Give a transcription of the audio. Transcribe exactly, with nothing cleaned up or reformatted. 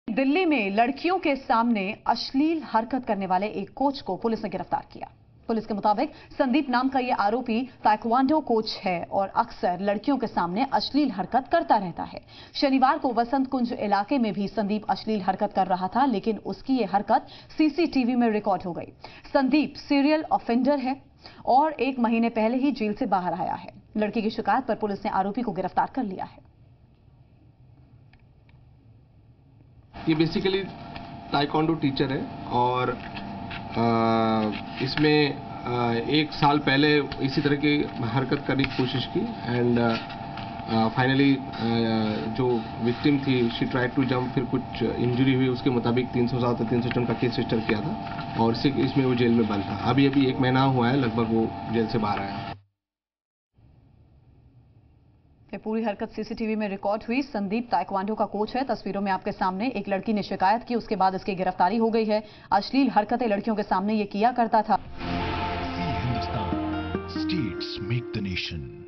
दिल्ली में लड़कियों के सामने अश्लील हरकत करने वाले एक कोच को पुलिस ने गिरफ्तार किया। पुलिस के मुताबिक संदीप नाम का यह आरोपी ताइक्वांडो कोच है और अक्सर लड़कियों के सामने अश्लील हरकत करता रहता है। शनिवार को वसंत कुंज इलाके में भी संदीप अश्लील हरकत कर रहा था, लेकिन उसकी यह हरकत सीसीटीवी में रिकॉर्ड हो गई। संदीप सीरियल ऑफेंडर है और एक महीने पहले ही जेल से बाहर आया है। लड़की की शिकायत पर पुलिस ने आरोपी को गिरफ्तार कर लिया है। ये बेसिकली ताइक्वांडो टीचर है और आ, इसमें आ, एक साल पहले इसी तरह की हरकत करने की कोशिश की एंड फाइनली जो विक्टिम थी शी ट्राइड टू जंप, फिर कुछ इंजरी हुई। उसके मुताबिक तीन सौ सात तीन सौ टन का केस रजिस्टर किया था और इसी इसमें वो जेल में बंद था। अभी अभी एक महीना हुआ है लगभग वो जेल से बाहर आया। ये पूरी हरकत सीसीटीवी में रिकॉर्ड हुई। संदीप ताइक्वांडो का कोच है। तस्वीरों में आपके सामने एक लड़की ने शिकायत की, उसके बाद इसकी गिरफ्तारी हो गई है। अश्लील हरकतें लड़कियों के सामने ये किया करता था। Hindustan, states make the nation.